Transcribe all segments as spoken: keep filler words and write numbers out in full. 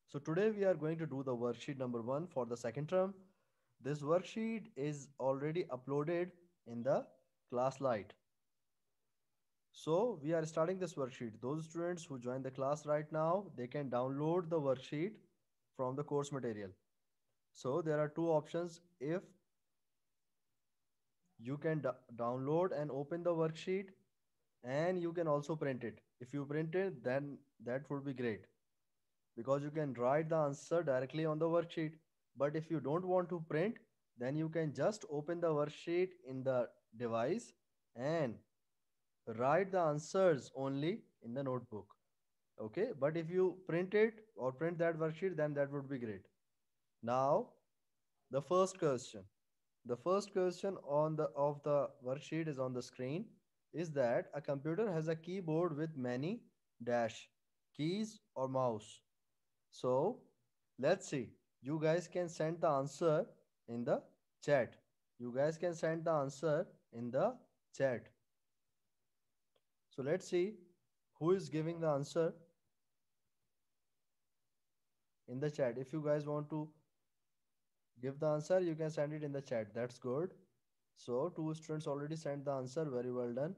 So today we are going to do the worksheet number one for the second term. This worksheet is already uploaded in the class light. So we are starting this worksheet. Those students who join the class right now, they can download the worksheet from the course material. So there are two options. If you can download and open the worksheet, and you can also print it. If you print it, then that would be great, because you can write the answer directly on the worksheet. But if you don't want to print, then you can just open the worksheet in the device and write the answers only in the notebook. Okay, but if you print it or print that worksheet, then that would be great. Now, the first question. The first question on the of the worksheet is on the screen, is that a computer has a keyboard with many dash keys or mouse. So let's see. You guys can send the answer in the chat. You guys can send the answer in the chat. So let's see who is giving the answer in the chat. If you guys want to give the answer, you can send it in the chat. That's good. So two students already sent the answer. Very well done.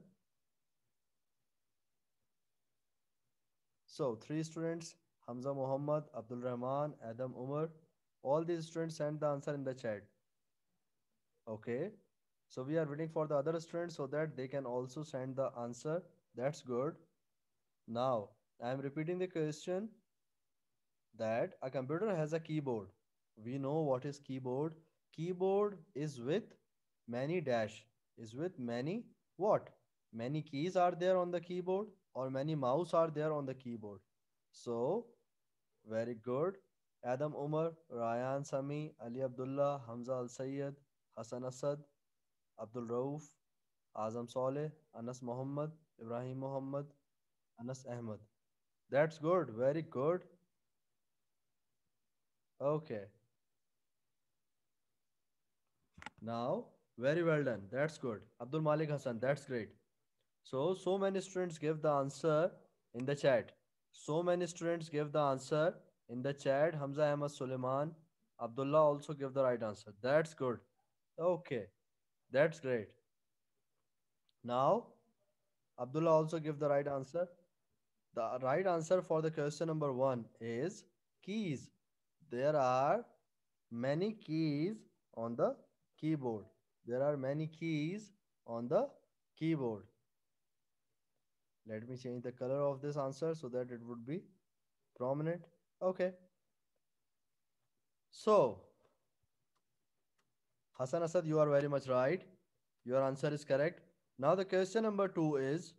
So three students, Hamza Muhammad, Abdul Rahman, Adam Umar, all these students sent the answer in the chat. Okay. So we are waiting for the other students so that they can also send the answer. That's good. Now, I am repeating the question, that a computer has a keyboard. We know what is keyboard. Keyboard is with many dash, is with many what? Many keys are there on the keyboard, or many mouse are there on the keyboard. So, very good. Adam Umar, Ryan Sami, Ali Abdullah, Hamza Al Sayyed, Hassan Asad, Abdul Rauf, Azam Saleh, Anas Muhammad, Ibrahim Muhammad, Anas Ahmed. That's good. Very good. Okay. Now, very well done. That's good. Abdul Malik Hassan. That's great. So, so many students give the answer in the chat. So many students give the answer in the chat. Hamza Ahmad Suleiman. Abdullah also give the right answer. That's good. Okay. That's great. Now, Abdullah also give the right answer. The right answer for the question number one is keys. There are many keys on the keyboard. There are many keys on the keyboard. Let me change the color of this answer so that it would be prominent. Okay. So, Hassan Asad, you are very much right. Your answer is correct. Now, the question number two is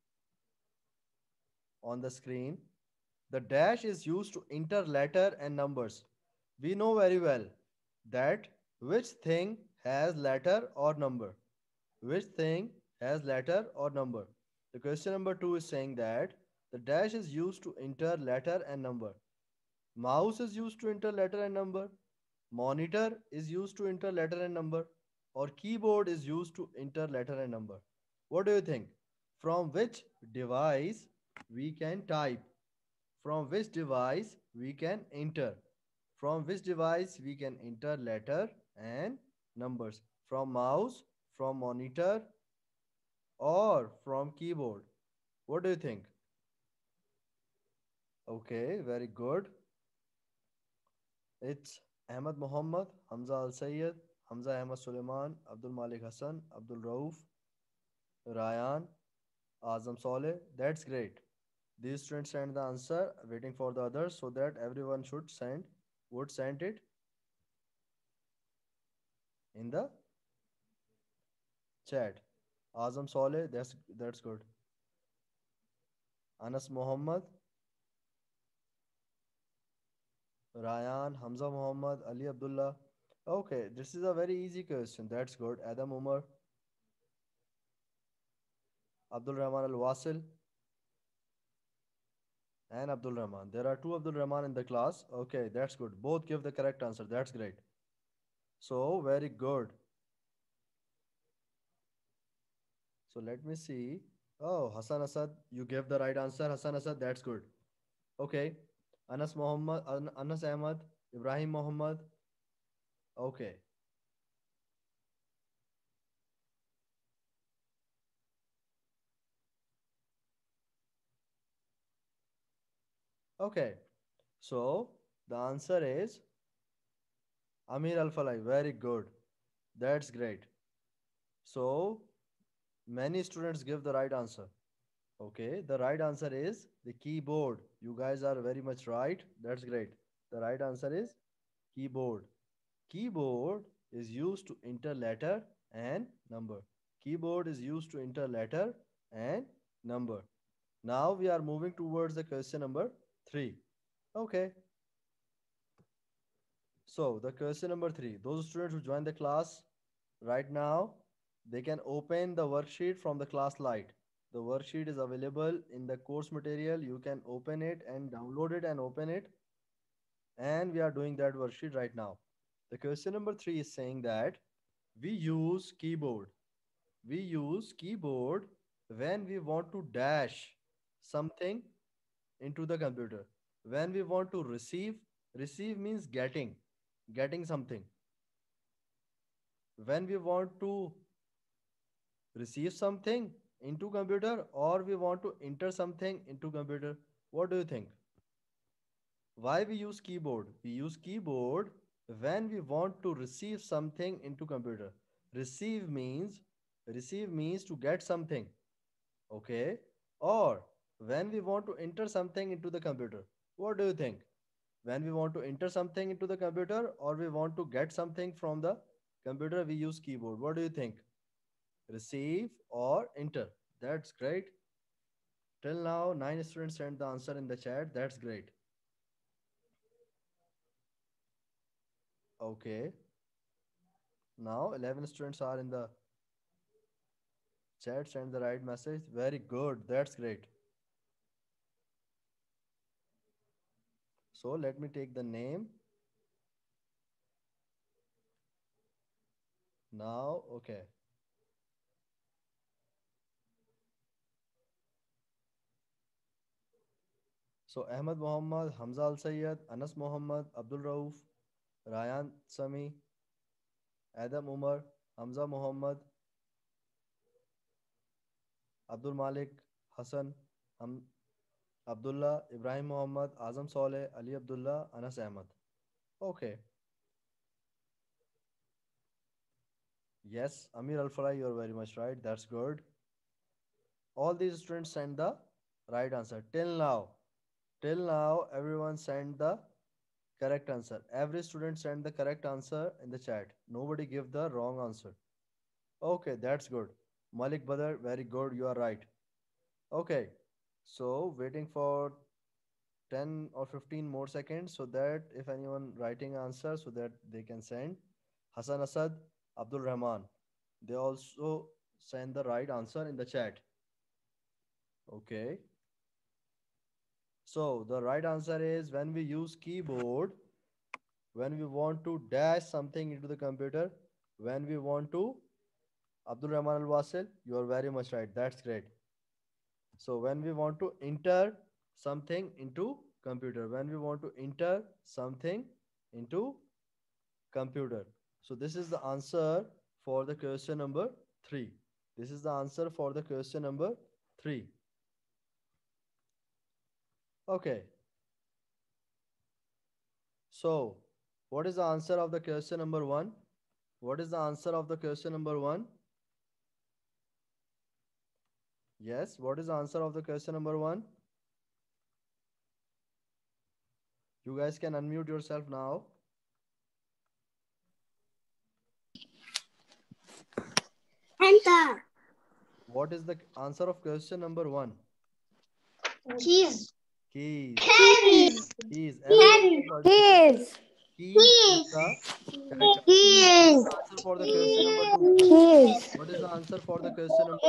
on the screen. The dash is used to enter letter and numbers. We know very well that which thing has letter or number. Which thing has letter or number? The question number two is saying that the dash is used to enter letter and number. Mouse is used to enter letter and number. Monitor is used to enter letter and number. Or keyboard is used to enter letter and number. What do you think? From which device we can type? From which device we can enter? From which device we can enter letter and numbers? From mouse, from monitor, or from keyboard? What do you think? Okay, very good. It's Ahmad Muhammad, Hamza Al Sayyed, Hamza Ahmad Suleiman, Abdul Malik Hassan, Abdul Rauf, Ryan, Azam Saleh. That's great. These students send the answer, waiting for the others so that everyone should send, would send it in the chat. Azam Saleh, that's that's good. Anas Muhammad, Ryan, Hamza Muhammad, Ali Abdullah. Okay, this is a very easy question. That's good. Adam Umar, Abdul Rahman Al Wasil, and Abdul Rahman. There are two Abdul Rahman in the class. Okay, that's good. Both give the correct answer. That's great. So, very good. So, let me see. Oh, Hassan Asad, you gave the right answer. Hassan Asad, that's good. Okay. Anas Muhammad, An- Anas Ahmad, Ibrahim Muhammad. Okay. Okay. So the answer is Amir Al Falai. Very good. That's great. So many students give the right answer. Okay. The right answer is the keyboard. You guys are very much right. That's great. The right answer is keyboard. Keyboard is used to enter letter and number. Keyboard is used to enter letter and number. Now we are moving towards the question number three. Okay. So the question number three. Those students who join the class right now, they can open the worksheet from the class light. The worksheet is available in the course material. You can open it and download it and open it. And we are doing that worksheet right now. The question number three is saying that we use keyboard. We use keyboard when we want to dash something into the computer. When we want to receive, receive means getting, getting something. When we want to receive something into computer or we want to enter something into computer. What do you think? Why we use keyboard? We use keyboard when we want to receive something into computer. Receive means receive means to get something. Okay? Or when we want to enter something into the computer. What do you think? When we want to enter something into the computer or we want to get something from the computer, we use keyboard. What do you think? Receive or enter? That's great. Till now, nine students sent the answer in the chat. That's great. Okay. Now, eleven students are in the chat, send the right message. Very good. That's great. So, let me take the name. Now, okay. So, Ahmad Muhammad, Hamza Al Sayyed, Anas Muhammad, Abdul Rauf, Ryan Sami, Adam Umar, Hamza Muhammad, Abdul Malik, Hassan, Ham, Abdullah, Ibrahim Muhammad, Azam Saleh, Ali Abdullah, Anas Ahmad. Okay. Yes, Amir Al Farai, you're very much right. That's good. All these students sent the right answer. Till now, till now, everyone sent the correct answer. Every student sent the correct answer in the chat. Nobody give the wrong answer. Okay, that's good. Malik Badr, very good. You are right. Okay, so waiting for ten or fifteen more seconds so that if anyone writing answer so that they can send. Hassan Asad, Abdul Rahman. They also send the right answer in the chat. Okay. So the right answer is when we use keyboard, when we want to dash something into the computer, when we want to Abdul Rahman Al Wasil, you are very much right. That's great. So when we want to enter something into computer, when we want to enter something into computer. So this is the answer for the question number three. This is the answer for the question number three. Okay. So what is the answer of the question number one? What is the answer of the question number one? Yes. What is the answer of the question number one? You guys can unmute yourself now. Enter. What is the answer of question number one? Keys. Keys. Keys. Keys. Everyone can participate. Keys. Keys is the correct answer. What is Keys. the answer for the question number two? Keys. What is the answer for the question number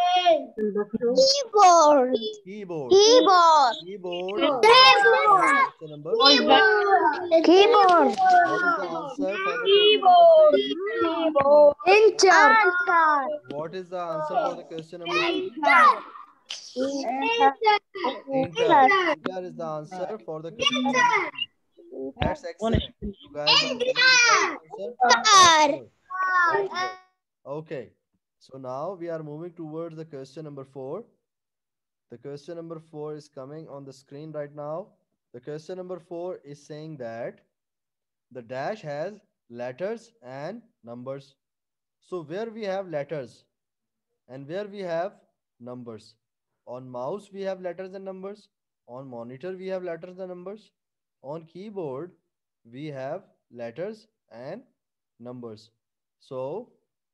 Keyboard. keyboard? Keyboard. Keyboard is the answer for the Keyboard. question number. Keyboard. What is the answer for the question number three? Enter. Answer. What is the answer for the question number three? Inter. Inter is the answer for the question number three. That's excellent. You guys are telling the correct answer. That's good. That's good. Okay. So now we are moving towards the question number four. The question number four is coming on the screen right now. The question number four is saying that the dash has letters and numbers. So where we have letters and where we have numbers. On mouse we have letters and numbers. On monitor we have letters and numbers. On keyboard we have letters and numbers. So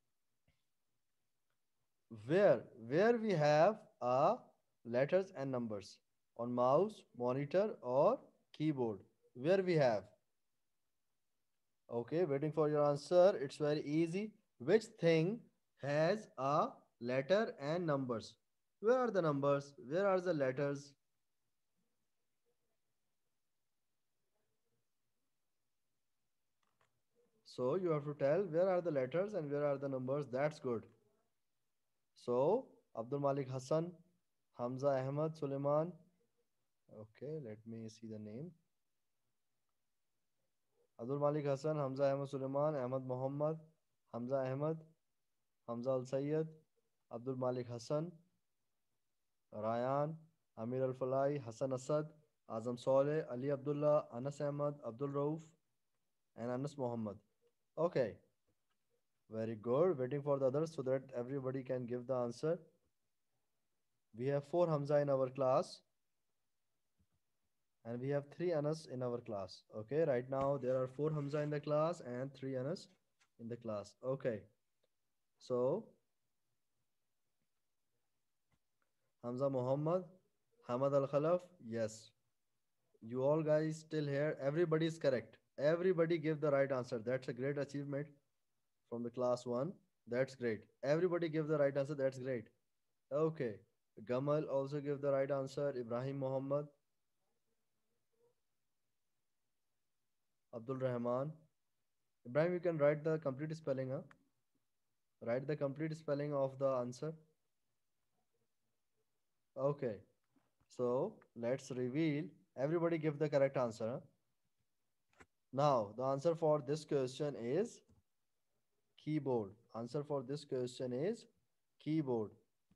where where we have uh, letters and numbers on mouse, monitor or keyboard. Where we have. Okay, waiting for your answer. It's very easy. Which thing has a letter and numbers? Where are the numbers? Where are the letters? So you have to tell where are the letters and where are the numbers. That's good. So Abdul Malik Hassan, Hamza Ahmad Suleiman. Okay, let me see the name. Abdul Malik Hassan, Hamza Ahmad Suleiman, Ahmad Muhammad, Hamza Ahmad, Hamza Al Sayyed, Abdul Malik Hassan, Ryan, Amir Al Falai, Hassan Asad, Azam Saleh, Ali Abdullah, Anas Ahmad, Abdul Rauf, and Anas Muhammad. Okay, very good. Waiting for the others so that everybody can give the answer. We have four Hamza in our class, and we have three Anas in our class. Okay, right now there are four Hamza in the class and three Anas in the class. Okay, so Hamza Muhammad, Hamad Al Khalaf, yes. You all guys still here. Everybody is correct. Everybody give the right answer. That's a great achievement from the class one. That's great. Everybody give the right answer. That's great. Okay. Gamal also give the right answer. Ibrahim Muhammad, Abdul Rahman. Ibrahim, you can write the complete spelling, huh? Write the complete spelling of the answer. Okay. So let's reveal. Everybody give the correct answer. Huh? Now, the answer for this question is keyboard. Answer for this question is keyboard.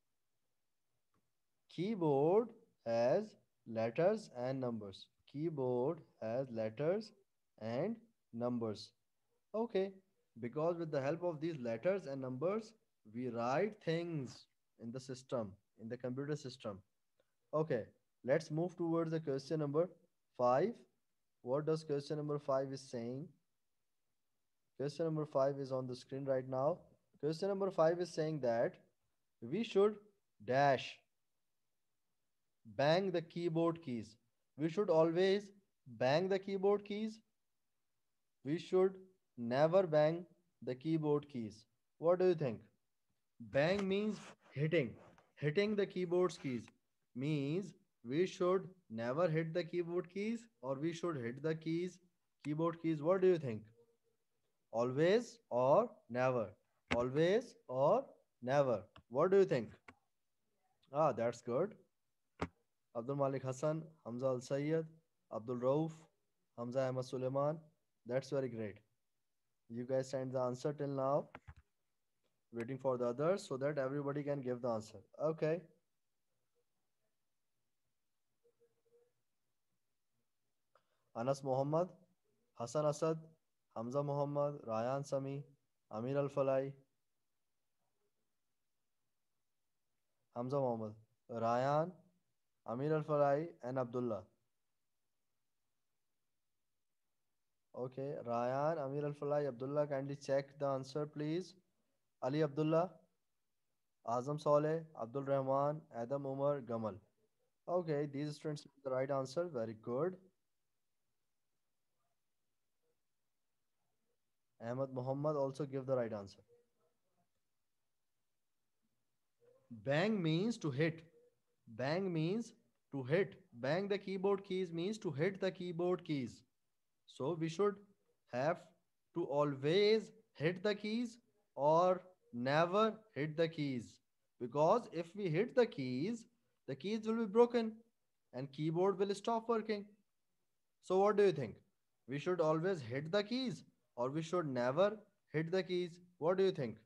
Keyboard has letters and numbers. Keyboard has letters and numbers. Okay, because with the help of these letters and numbers, we write things in the system, in the computer system. Okay, let's move towards the question number five. What does question number five is saying? Question number five is on the screen right now. Question number five is saying that we should dash bang the keyboard keys. We should always bang the keyboard keys. We should never bang the keyboard keys. What do you think? Bang means hitting. Hitting the keyboard's keys means we should never hit the keyboard keys or we should hit the keys, keyboard keys. What do you think? Always or never? Always or never? What do you think? Ah, that's good. Abdul Malik Hassan, Hamza Al Sayyed, Abdul Rauf, Hamza Ahmad Suleiman. That's very great. You guys send the answer till now. Waiting for the others so that everybody can give the answer. Okay. Anas Muhammad, Hassan Asad, Hamza Muhammad, Ryan Sami, Amir Al Falai, Hamza Muhammad, Ryan, Amir Al Falai, and Abdullah. Okay, Ryan, Amir Al Falai, Abdullah, kindly check the answer, please. Ali Abdullah, Azam Saleh, Abdul Rahman, Adam Umar, Gamal. Okay, these students give the right answer. Very good. Ahmad Muhammad also give the right answer. Bang means to hit. Bang means to hit. Bang the keyboard keys means to hit the keyboard keys. So we should have to always hit the keys or never hit the keys. Because if we hit the keys, the keys will be broken and keyboard will stop working. So what do you think? We should always hit the keys or we should never hit the keys? What do you think?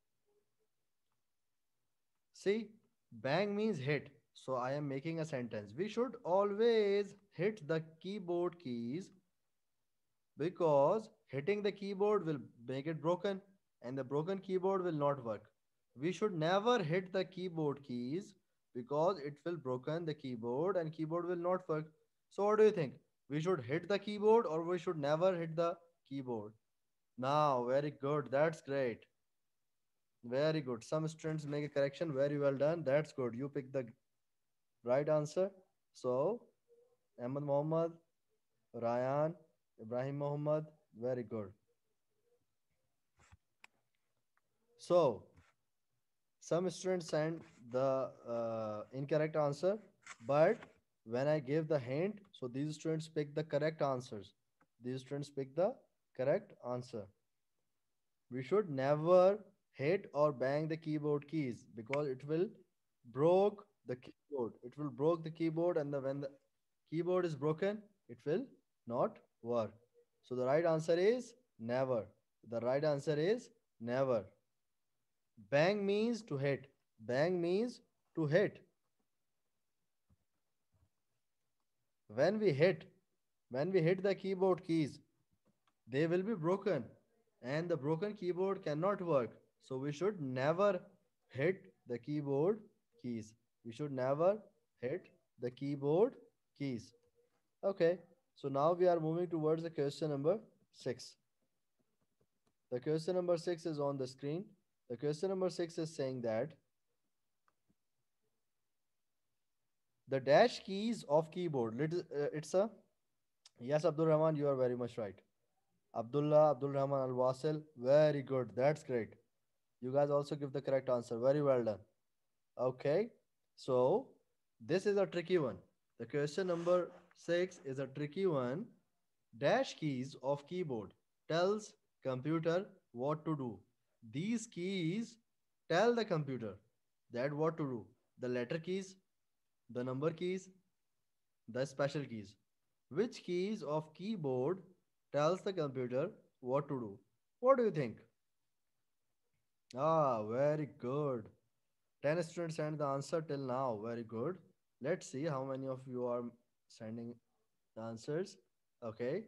See, bang means hit. So I am making a sentence. We should always hit the keyboard keys because hitting the keyboard will make it broken and the broken keyboard will not work. We should never hit the keyboard keys because it will broken the keyboard and keyboard will not work. So what do you think? We should hit the keyboard or we should never hit the keyboard? Now, very good. That's great. Very good. Some students make a correction. Very well done. That's good. You pick the right answer. So, Ahmed Mohammed, Ryan, Ibrahim Mohammed. Very good. So, some students send the uh, incorrect answer, but when I give the hint, so these students pick the correct answers. These students pick the correct answer. We should never hit or bang the keyboard keys because it will broke the keyboard. It will broke the keyboard, and the, when the keyboard is broken, it will not work. So the right answer is never. The right answer is never. Bang means to hit. Bang means to hit. When we hit, when we hit the keyboard keys, they will be broken and the broken keyboard cannot work. So we should never hit the keyboard keys. We should never hit the keyboard keys. Okay, so now we are moving towards the question number six. The question number six is on the screen. The question number six is saying that the dash keys of keyboard. Let, uh, it's a yes, Abdul Rahman, you are very much right. Abdullah, Abdul Rahman Al Wasil, very good. That's great. You guys also give the correct answer. Very well done. Okay, so this is a tricky one. The question number six is a tricky one. Dash keys of keyboard tells computer what to do. These keys tell the computer that what to do. The letter keys, the number keys, the special keys. Which keys of keyboard tells the computer what to do? What do you think? Ah, very good. ten students sent the answer till now. Very good. Let's see how many of you are sending the answers. Okay.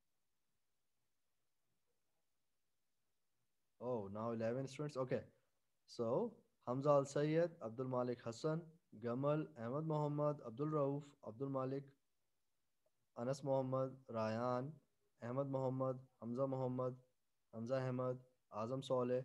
Oh, now eleven students. Okay. So, Hamza Al Sayyed, Abdul Malik Hassan, Gamal, Ahmad Muhammad, Abdul Rauf, Abdul Malik, Anas Muhammad, Ryan, Ahmad Muhammad, Hamza Muhammad, Hamza Ahmad, Azam Saleh,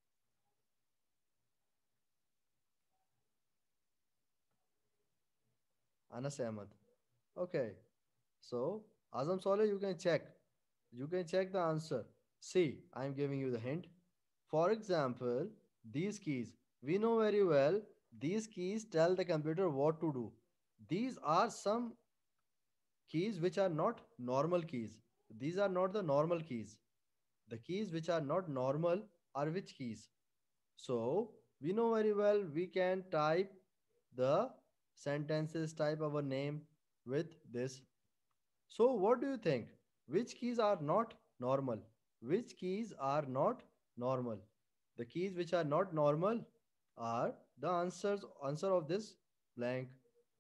Anas Ahmad. Okay. So, Azam Saleh, you can check. You can check the answer. See, I am giving you the hint. For example, these keys. We know very well these keys tell the computer what to do. These are some keys which are not normal keys. These are not the normal keys. The keys which are not normal are which keys? So, we know very well we can type the sentences, type our name with this. So, what do you think? Which keys are not normal? Which keys are not normal? The keys which are not normal are the answers answer of this blank.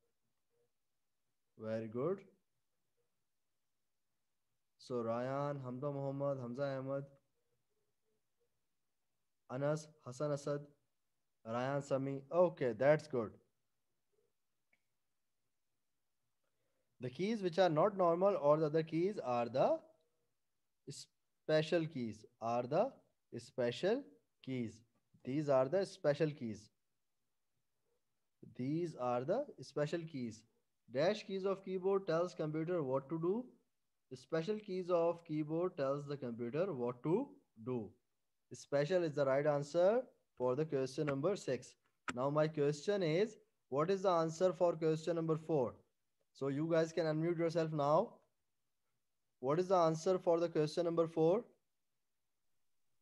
Very good. So Ryan, Hamza Muhammad, Hamza Ahmad, Anas, Hassan Asad, Ryan Sami. Okay, that's good. The keys which are not normal or the other keys are the special keys. Are the special keys. These are the special keys. These are the special keys. Dash keys of keyboard tells computer what to do. Special keys of keyboard tells the computer what to do. Special is the right answer for the question number six. Now my question is, what is the answer for question number four? So you guys can unmute yourself now. What is the answer for the question number four?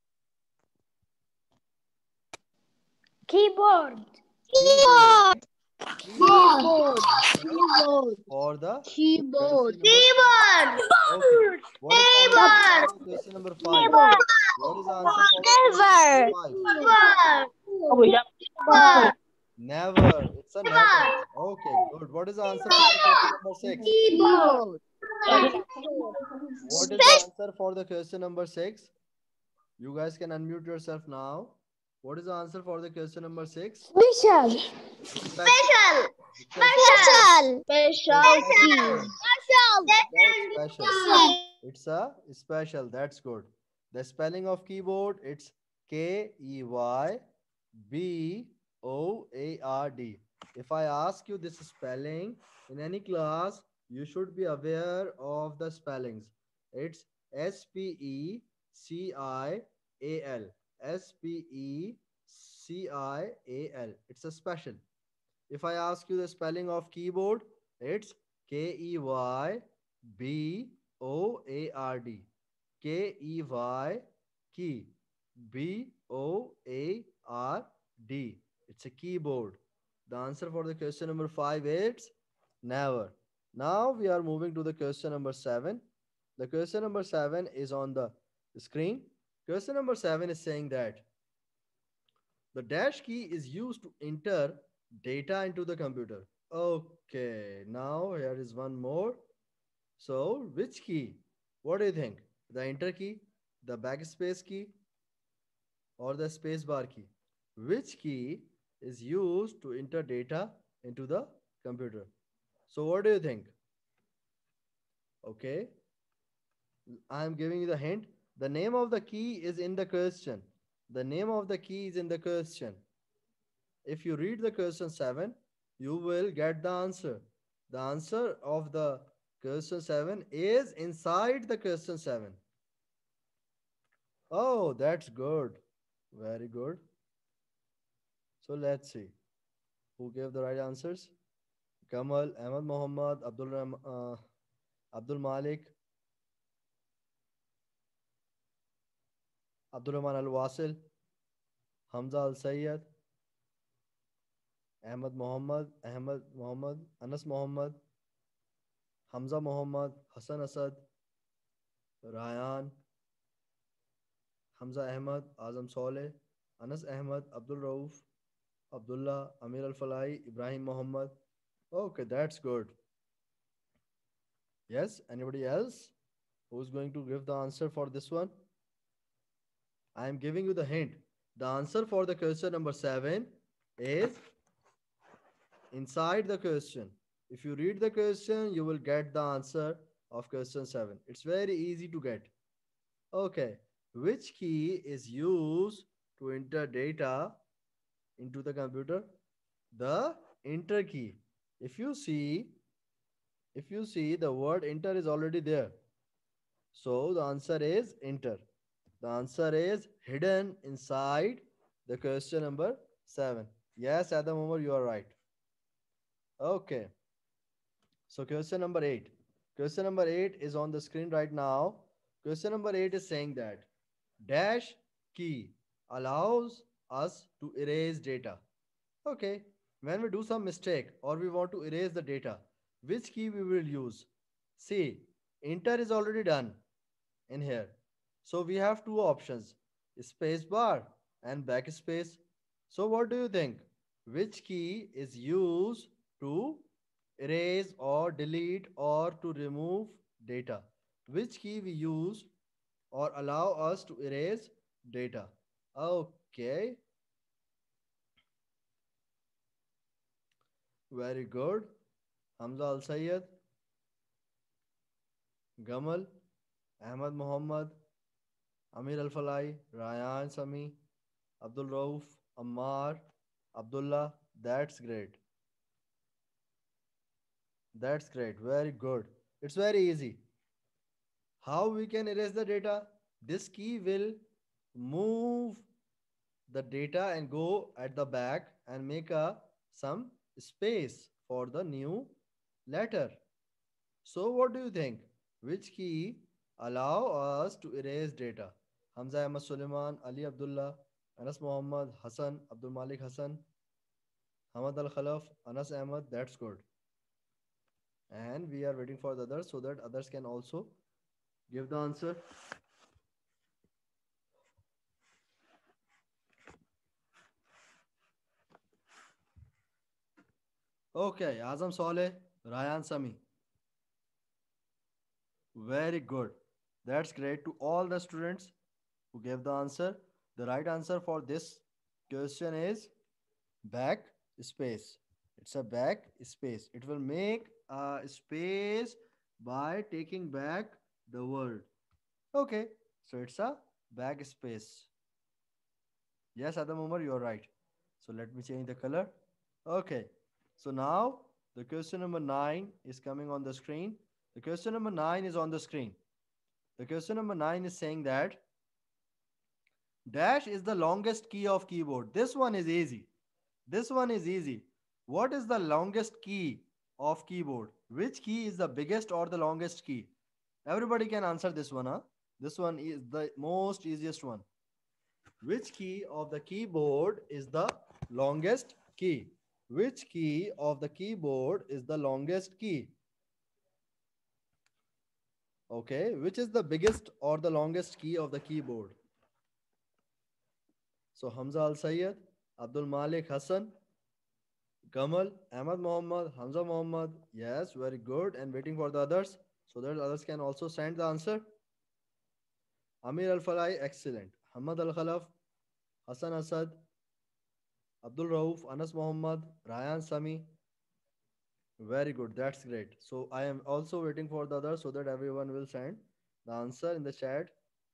Keyboard. Keyboard. Keyboard. Answer Keyboard. for the Keyboard. question number Keyboard. Okay. What is the answer Keyboard. for the question number five? Keyboard. What is the answer for the question number Never. five? Never. Never. It's a never. Okay, good. What is the answer for the question number six? Keyboard. What is the answer for the question number six? You guys can unmute yourself now. What is the answer for the question number six? Special. Special. Special. Special. Special keys. That's special. It's a special. That's good. The spelling of keyboard, it's K E Y B O A R D. If I ask you this spelling in any class, you should be aware of the spellings. It's S P E C I A L. S P E C I A L. It's a special. If I ask you the spelling of keyboard, it's K E Y B O A R D. K E Y key B O A R D. It's a keyboard. The answer for the question number five is never. Now we are moving to the question number seven. The question number seven is on the screen. Question number seven is saying that the dash key is used to enter data into the computer. Okay, now here is one more. So, which key? What do you think? The enter key, the backspace key, or the spacebar key? Which key is used to enter data into the computer? So, what do you think? Okay, I am giving you the hint. The name of the key is in the question. The name of the key is in the question. If you read the question seven, you will get the answer. The answer of the question seven is inside the question seven. Oh, that's good. Very good. So let's see who gave the right answers. Kamal, Ahmad Muhammad, Abdul, Ram, uh, Abdul Malik, Abdul Rahman Al Wasil, Hamza Al Sayyed, Ahmad Muhammad, Ahmad Muhammad, Anas Muhammad, Hamza Muhammad, Hassan Asad, Ryan, Hamza Ahmad, Azam Saleh, Anas Ahmad, Abdul Rauf, Abdullah, Amir Al Falai, Ibrahim Muhammad. Okay, that's good. Yes, anybody else who's going to give the answer for this one? I am giving you the hint. The answer for the question number seven is inside the question. If you read the question, you will get the answer of question seven. It's very easy to get. Okay. Which key is used to enter data into the computer? The enter key. If you see, if you see the word enter is already there. So the answer is enter. The answer is hidden inside the question number seven. Yes, Adam Umar, you are right. Okay. So question number eight. Question number eight is on the screen right now. Question number eight is saying that dash key allows us to erase data. Okay. When we do some mistake or we want to erase the data, which key we will use? See, enter is already done in here. So we have two options, space bar and backspace. So what do you think? Which key is used to erase or delete or to remove data? Which key we use or allow us to erase data? Okay, very good. Hamza Al Sayyed, Gamal, Ahmad Muhammad, Amir Al Falai, Ryan Sami, Abdul Rauf, Ammar, Abdullah. That's great. That's great. Very good. It's very easy. How we can erase the data? This key will move the data and go at the back and make a some space for the new letter. So what do you think? Which key allow us to erase data? Hamza Ahmad Suleiman, Ali Abdullah, Anas Muhammad, Hassan, Abdul Malik Hassan, Hamad Al Khalaf, Anas Ahmad. That's good. And we are waiting for the others so that others can also give the answer. Okay, Azam Saleh, Ryan Sami. Very good. That's great to all the students who gave the answer. The right answer for this question is back space. It's a back space. It will make a space by taking back the word. Okay, so it's a back space. Yes, Adam Umar, you're right. So let me change the color. Okay, so now the question number nine is coming on the screen. The question number nine is on the screen. The question number nine is saying that dash is the longest key of keyboard. This one is easy. This one is easy. What is the longest key of keyboard? Which key is the biggest or the longest key? Everybody can answer this one, huh? This one is the most easiest one. Which key of the keyboard is the longest key? Which key of the keyboard is the longest key? Okay, which is the biggest or the longest key of the keyboard? So Hamza Al Sayyed, Abdul Malik Hassan, Kamal, Ahmad Muhammad, Hamza Muhammad. Yes, very good. And waiting for the others so that others can also send the answer. Amir Al Falai, excellent. Hamad Al Khalaf, Hassan Asad, Abdul Rauf, Anas Muhammad, Ryan Sami. Very good. That's great. So I am also waiting for the others so that everyone will send the answer in the chat.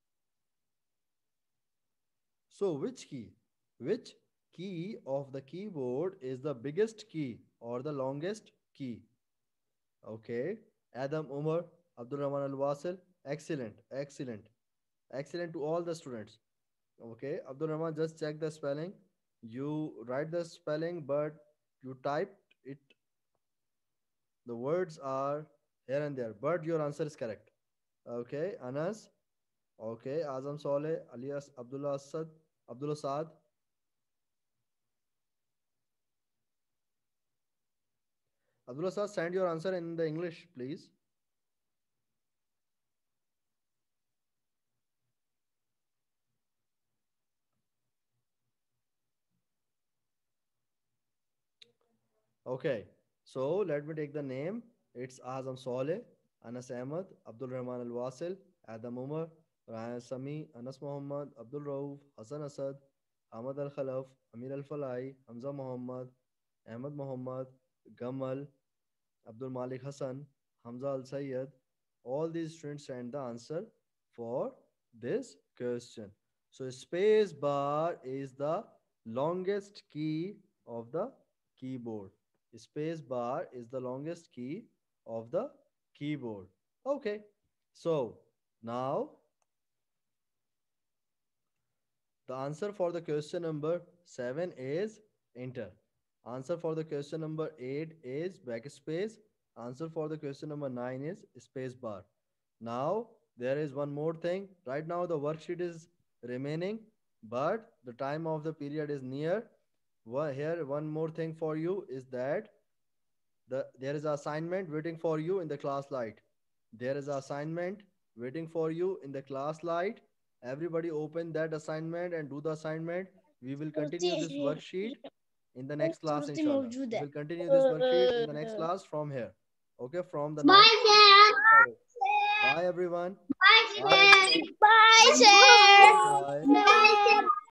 So which key? Which key of the keyboard is the biggest key or the longest key? Okay. Adam Umar, Abdul Rahman Al Wasil. Excellent. Excellent. Excellent to all the students. Okay. Abdul Rahman, just check the spelling. You write the spelling, but you typed it. The words are here and there, but your answer is correct. Okay. Anas. Okay. Azam Saleh, alias Abdullah Asad, Abdullah Saad. Abdullah Saad, send your answer in the English, please. Okay, so let me take the name. It's Azam Saleh, Anas Ahmad, Abdul Rahman Al Wasil, Adam Umar, Ryan Sami, Anas Muhammad, Abdul Rauf, Hassan Asad, Ahmad Al Khalaf, Amir Al Falai, Hamza Muhammad, Ahmad Muhammad, Gamal, Abdul Malik Hassan, Hamza Al Sayyed. All these students send the answer for this question. So space bar is the longest key of the keyboard. Space bar is the longest key of the keyboard. Okay. So now the answer for the question number seven is enter. Answer for the question number eight is backspace. Answer for the question number nine is space bar. Now there is one more thing. Right now the worksheet is remaining, but the time of the period is near. Wha- Here one more thing for you is that the there is an assignment waiting for you in the class light. There is an assignment waiting for you in the class light. Everybody open that assignment and do the assignment. We will continue this worksheet in the next class, inshallah. We will continue this worksheet in the next class from here. Okay, from the ninth. Bye, sir. Bye, everyone. Bye, Bye, everyone. sir. Bye, sir.